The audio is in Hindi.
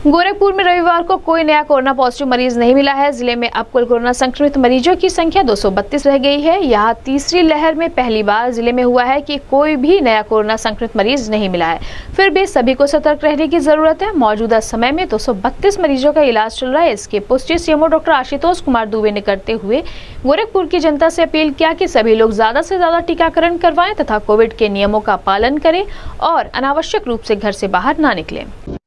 गोरखपुर में रविवार को कोई नया कोरोना पॉजिटिव मरीज नहीं मिला है। जिले में अब कुल कोरोना संक्रमित मरीजों की संख्या 232 रह गई है। यहाँ तीसरी लहर में पहली बार जिले में हुआ है कि कोई भी नया कोरोना संक्रमित मरीज नहीं मिला है। फिर भी सभी को सतर्क रहने की जरूरत है। मौजूदा समय में 232 मरीजों का इलाज चल रहा है। इसकी पुष्टि सीएमओ डॉक्टर आशुतोष कुमार दुबे ने करते हुए गोरखपुर की जनता से अपील किया कि सभी लोग ज्यादा से ज्यादा टीकाकरण करवाएं तथा कोविड के नियमों का पालन करें और अनावश्यक रूप से घर से बाहर न निकलें।